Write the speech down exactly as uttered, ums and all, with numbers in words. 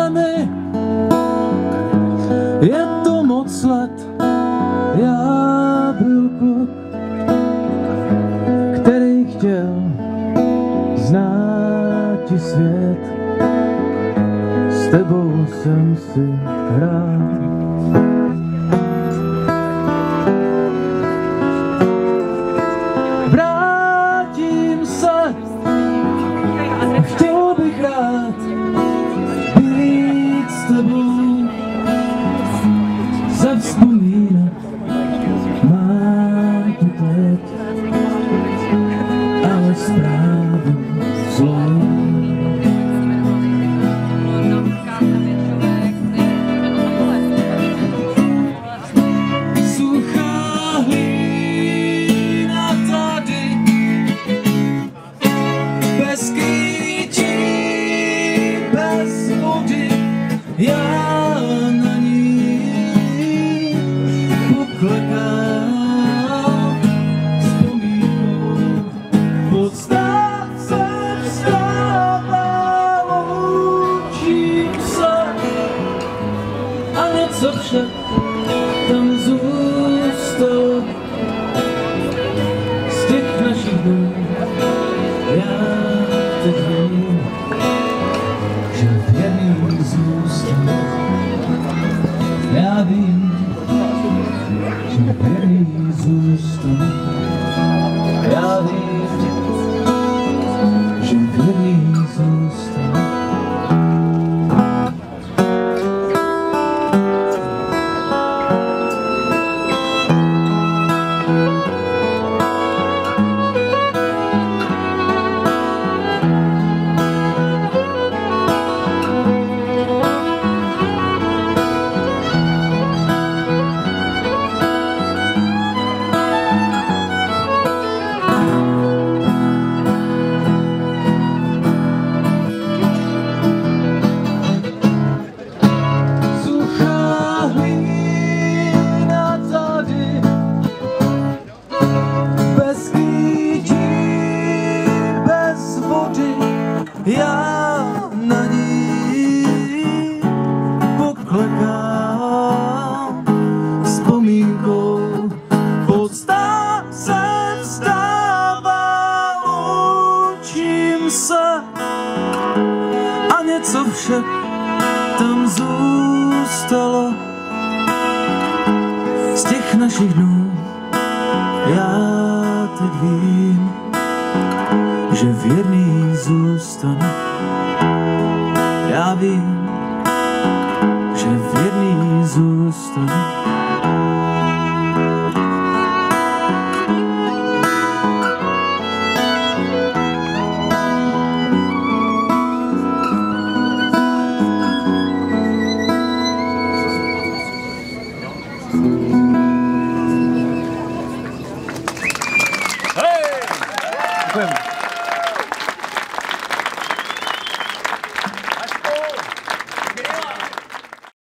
zemi. Je to moc let, já byl kluk, který chtěl znát ti svět. S tebou jsem si hrál. Vrátím se, chtěl bych rád být s tebou, zavzpomínat mám tu teď, ale zprávu zlou. Suchá hlína tady, bez krytí, bez vody, já na ní poklekám vzpomínkou. Pod stát se vstává, učím se a něco však tam zůstalo z těch našich dnů. Já teď vím, že věrný zůstanu. Já vím, že věrný zůstanu. Já vím, že věrný zůstanu. Já na ní poklekám vzpomínkou. Pod stát se vstává, učím se a něco však tam zůstalo z těch našich dnů. Já teď vím, že věrný zůstanu. Já vím,